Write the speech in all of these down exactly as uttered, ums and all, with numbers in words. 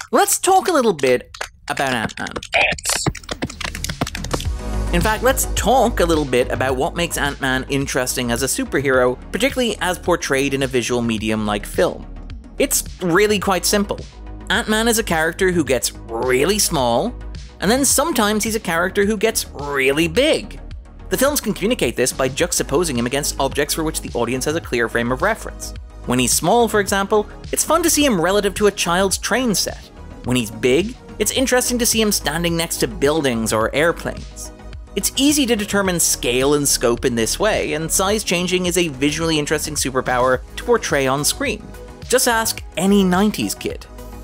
Let's talk a little bit about Ant-Man. In fact, let's talk a little bit about what makes Ant-Man interesting as a superhero, particularly as portrayed in a visual medium like film. It's really quite simple. Ant-Man is a character who gets really small, and then sometimes he's a character who gets really big. The films can communicate this by juxtaposing him against objects for which the audience has a clear frame of reference. When he's small, for example, it's fun to see him relative to a child's train set. When he's big, it's interesting to see him standing next to buildings or airplanes. It's easy to determine scale and scope in this way, and size changing is a visually interesting superpower to portray on screen. Just ask any nineties kid.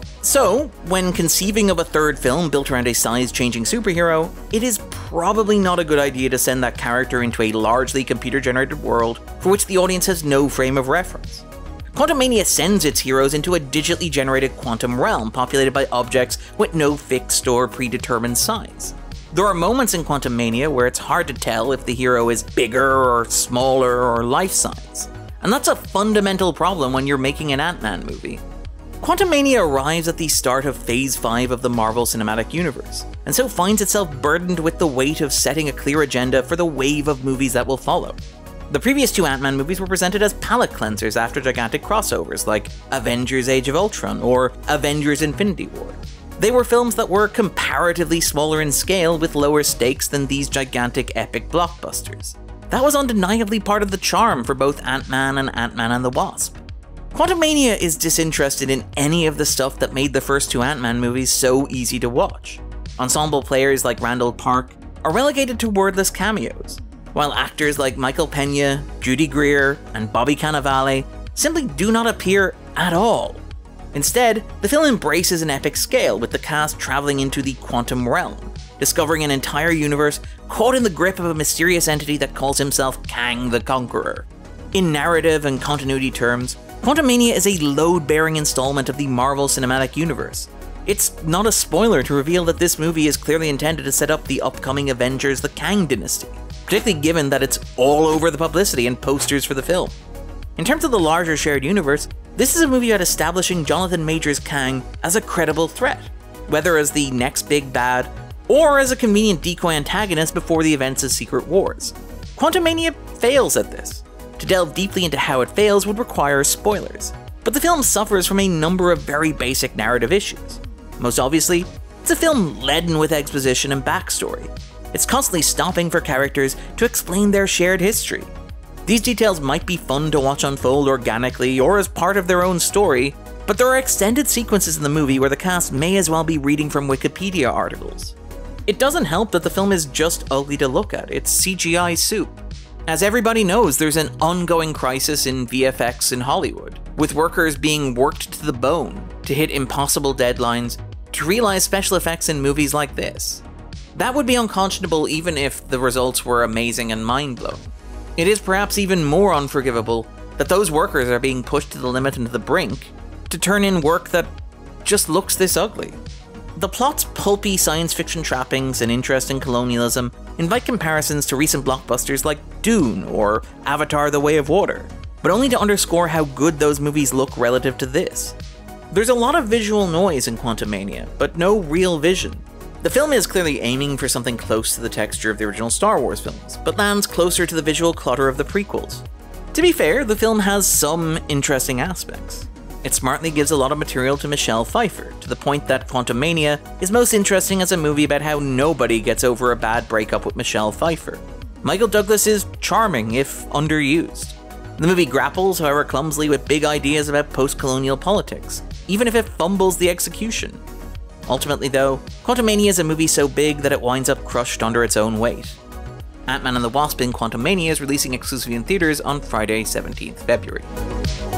So, when conceiving of a third film built around a size-changing superhero, it is probably not a good idea to send that character into a largely computer-generated world for which the audience has no frame of reference. Quantumania sends its heroes into a digitally generated quantum realm populated by objects with no fixed or predetermined size. There are moments in Quantumania where it's hard to tell if the hero is bigger or smaller or life-size, and that's a fundamental problem when you're making an Ant-Man movie. Quantumania arrives at the start of Phase five of the Marvel Cinematic Universe, and so finds itself burdened with the weight of setting a clear agenda for the wave of movies that will follow. The previous two Ant-Man movies were presented as palate cleansers after gigantic crossovers like Avengers Age of Ultron or Avengers Infinity War. They were films that were comparatively smaller in scale with lower stakes than these gigantic epic blockbusters. That was undeniably part of the charm for both Ant-Man and Ant-Man and the Wasp. Quantumania is disinterested in any of the stuff that made the first two Ant-Man movies so easy to watch. Ensemble players like Randall Park are relegated to wordless cameos, while actors like Michael Pena, Judy Greer, and Bobby Cannavale simply do not appear at all. Instead, the film embraces an epic scale with the cast traveling into the quantum realm, discovering an entire universe caught in the grip of a mysterious entity that calls himself Kang the Conqueror. In narrative and continuity terms, Quantumania is a load-bearing installment of the Marvel Cinematic Universe. It's not a spoiler to reveal that this movie is clearly intended to set up the upcoming Avengers: The Kang Dynasty, particularly given that it's all over the publicity and posters for the film. In terms of the larger shared universe, this is a movie about establishing Jonathan Majors Kang as a credible threat, whether as the next big bad, or as a convenient decoy antagonist before the events of Secret Wars. Quantumania fails at this. To delve deeply into how it fails would require spoilers, but the film suffers from a number of very basic narrative issues. Most obviously, it's a film laden with exposition and backstory. It's constantly stopping for characters to explain their shared history. These details might be fun to watch unfold organically or as part of their own story, but there are extended sequences in the movie where the cast may as well be reading from Wikipedia articles. It doesn't help that the film is just ugly to look at, it's C G I soup. As everybody knows, there's an ongoing crisis in V F X in Hollywood, with workers being worked to the bone to hit impossible deadlines to realize special effects in movies like this. That would be unconscionable even if the results were amazing and mind-blowing. It is perhaps even more unforgivable that those workers are being pushed to the limit and to the brink to turn in work that just looks this ugly. The plot's pulpy science fiction trappings and interest in colonialism invite comparisons to recent blockbusters like Dune or Avatar: The Way of Water, but only to underscore how good those movies look relative to this. There's a lot of visual noise in Quantumania, but no real vision. The film is clearly aiming for something close to the texture of the original Star Wars films, but lands closer to the visual clutter of the prequels. To be fair, the film has some interesting aspects. It smartly gives a lot of material to Michelle Pfeiffer, to the point that Quantumania is most interesting as a movie about how nobody gets over a bad breakup with Michelle Pfeiffer. Michael Douglas is charming, if underused. The movie grapples, however clumsily, with big ideas about post-colonial politics, even if it fumbles the execution. Ultimately though, Quantumania is a movie so big that it winds up crushed under its own weight. Ant-Man and the Wasp in Quantumania is releasing exclusively in theaters on Friday, seventeenth of February.